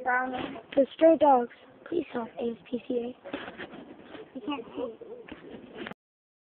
brown one. The stray dogs. Please help ASPCA. You can't see.